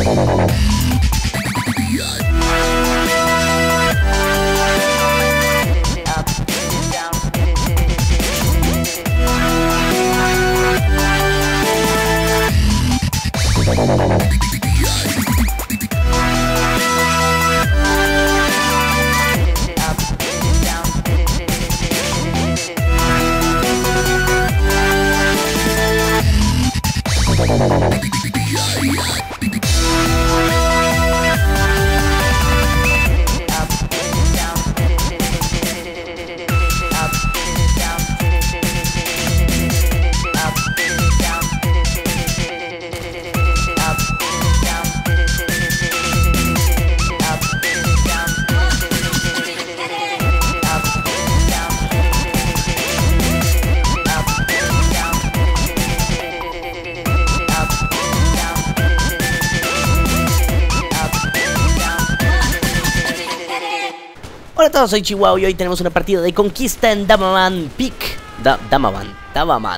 Hola a todos, soy Chihuahua y hoy tenemos una partida de conquista en Damaman Peak. Damaman.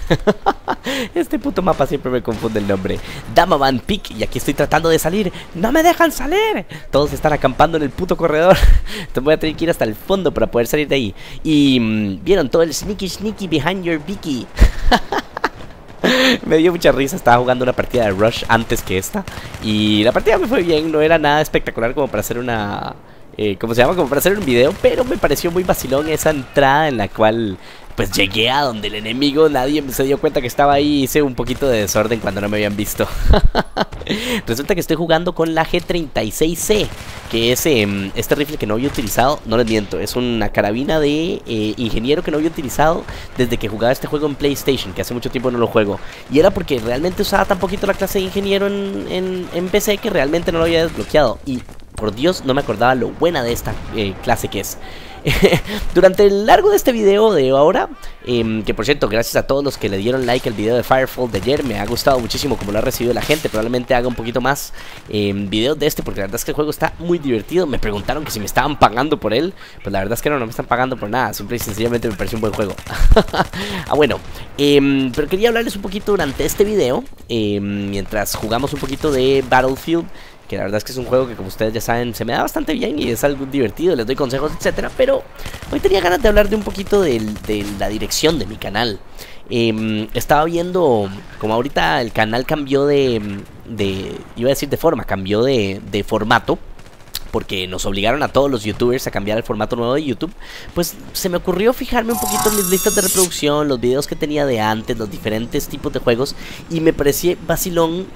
Este puto mapa siempre me confunde el nombre. Damaman Peak, y aquí estoy tratando de salir. ¡No me dejan salir! Todos están acampando en el puto corredor. Entonces voy a tener que ir hasta el fondo para poder salir de ahí. Y vieron todo el sneaky behind your Vicky. Me dio mucha risa, estaba jugando una partida de Rush antes que esta. Y la partida me fue bien, no era nada espectacular como para hacer una... como para hacer un video, pero me pareció muy vacilón esa entrada en la cual pues llegué a donde el enemigo, nadie se dio cuenta que estaba ahí, hice un poquito de desorden cuando no me habían visto. Resulta que estoy jugando con la G36C, que es este rifle que no había utilizado, no les miento, es una carabina de ingeniero que no había utilizado desde que jugaba este juego en PlayStation, que hace mucho tiempo no lo juego. Y era porque realmente usaba tan poquito la clase de ingeniero en PC que realmente no lo había desbloqueado. Y por Dios, no me acordaba lo buena de esta clase que es. Durante el largo de este video de ahora, que por cierto, gracias a todos los que le dieron like al video de Firefall de ayer, me ha gustado muchísimo como lo ha recibido la gente. Probablemente haga un poquito más videos de este, porque la verdad es que el juego está muy divertido. Me preguntaron que si me estaban pagando por él. Pues la verdad es que no me están pagando por nada, simple y sencillamente me pareció un buen juego. Bueno, pero quería hablarles un poquito durante este video, mientras jugamos un poquito de Battlefield, que la verdad es que es un juego que, como ustedes ya saben, se me da bastante bien y es algo divertido, les doy consejos, etcétera. Pero hoy tenía ganas de hablar de un poquito de la dirección de mi canal. Estaba viendo como ahorita el canal cambió iba a decir de forma, cambió de formato, porque nos obligaron a todos los youtubers a cambiar el formato nuevo de YouTube. Pues se me ocurrió fijarme un poquito en mis listas de reproducción, los videos que tenía de antes, los diferentes tipos de juegos, y me pareció vacilón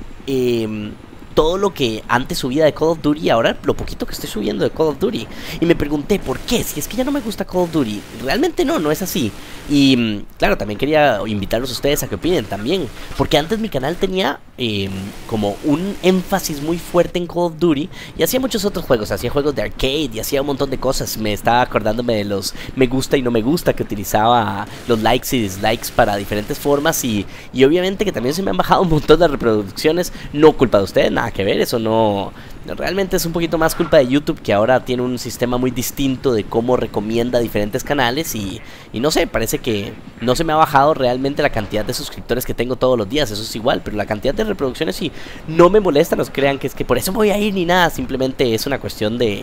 todo lo que antes subía de Call of Duty y ahora lo poquito que estoy subiendo de Call of Duty. Y me pregunté, ¿por qué? Si es que ya no me gusta Call of Duty. Realmente no es así. Y claro, también quería invitarlos a ustedes a que opinen también, porque antes mi canal tenía como un énfasis muy fuerte en Call of Duty, y hacía muchos otros juegos, hacía juegos de arcade y hacía un montón de cosas. Me estaba acordándome de los me gusta y no me gusta, que utilizaba los likes y dislikes para diferentes formas, y obviamente que también se me han bajado un montón de reproducciones. No culpa de ustedes, nada que ver, eso no... Realmente es un poquito más culpa de YouTube, que ahora tiene un sistema muy distinto de cómo recomienda diferentes canales, y no sé, parece que no se me ha bajado realmente la cantidad de suscriptores que tengo todos los días. Eso es igual, pero la cantidad de reproducciones sí no me molesta. No crean que es que por eso voy a ir ni nada, simplemente es una cuestión de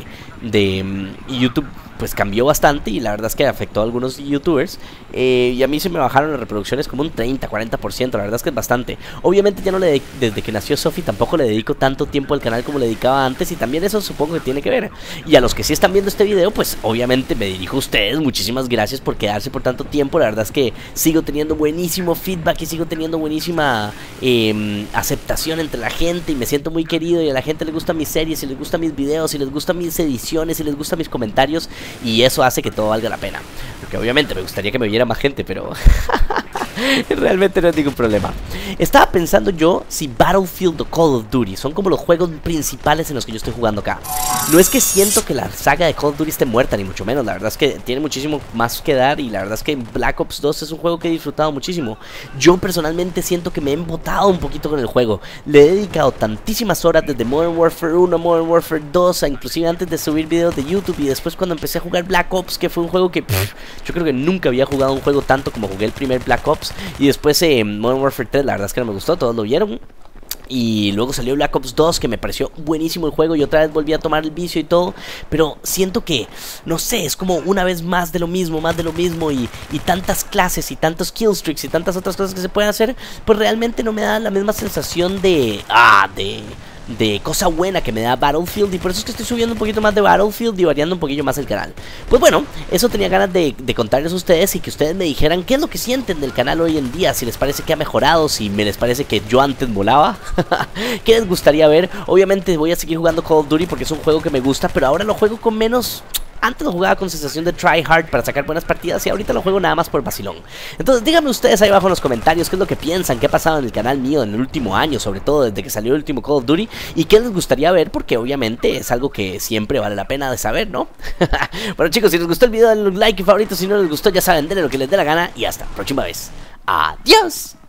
YouTube pues cambió bastante, y la verdad es que afectó a algunos youtubers, y a mí se me bajaron las reproducciones como un 30-40%, la verdad es que es bastante. Obviamente ya no desde que nació Sophie tampoco le dedico tanto tiempo al canal como le dedicaba antes, y también eso supongo que tiene que ver. Y a los que sí están viendo este video, pues obviamente me dirijo a ustedes, muchísimas gracias por quedarse por tanto tiempo. La verdad es que sigo teniendo buenísimo feedback y sigo teniendo buenísima aceptación entre la gente, y me siento muy querido, y a la gente le gustan mis series, y les gustan mis videos, y les gustan mis ediciones, y les gustan mis comentarios, y eso hace que todo valga la pena. Porque obviamente me gustaría que me viera más gente, pero realmente no es ningún problema. Estaba pensando yo si Battlefield o Call of Duty son como los juegos principales en los que yo estoy jugando acá. No es que siento que la saga de Call of Duty esté muerta, ni mucho menos. La verdad es que tiene muchísimo más que dar, y la verdad es que Black Ops 2 es un juego que he disfrutado muchísimo. Yo personalmente siento que me he embotado un poquito con el juego. Le he dedicado tantísimas horas desde Modern Warfare 1, Modern Warfare 2, inclusive antes de subir videos de YouTube, y después cuando empecé a jugar Black Ops, que fue un juego que yo creo que nunca había jugado un juego tanto como jugué el primer Black Ops. Y después Modern Warfare 3, la verdad es que no me gustó, todos lo vieron. Y luego salió Black Ops 2, que me pareció buenísimo el juego y otra vez volví a tomar el vicio y todo. Pero siento que, no sé, es como una vez más de lo mismo y tantas clases y tantos killstreaks y tantas otras cosas que se pueden hacer, pues realmente no me da la misma sensación de cosa buena que me da Battlefield. Y por eso es que estoy subiendo un poquito más de Battlefield y variando un poquillo más el canal. Pues bueno, eso tenía ganas de contarles a ustedes y que ustedes me dijeran qué es lo que sienten del canal hoy en día. Si les parece que ha mejorado, si me les parece que yo antes volaba. ¿Qué les gustaría ver? Obviamente voy a seguir jugando Call of Duty porque es un juego que me gusta, pero ahora lo juego con menos... Antes lo jugaba con sensación de try hard para sacar buenas partidas y ahorita lo juego nada más por vacilón. Entonces díganme ustedes ahí abajo en los comentarios qué es lo que piensan, qué ha pasado en el canal mío en el último año, sobre todo desde que salió el último Call of Duty, y qué les gustaría ver, porque obviamente es algo que siempre vale la pena de saber, ¿no? Bueno chicos, si les gustó el video denle un like y favorito, si no les gustó ya saben, denle lo que les dé la gana y hasta la próxima vez. ¡Adiós!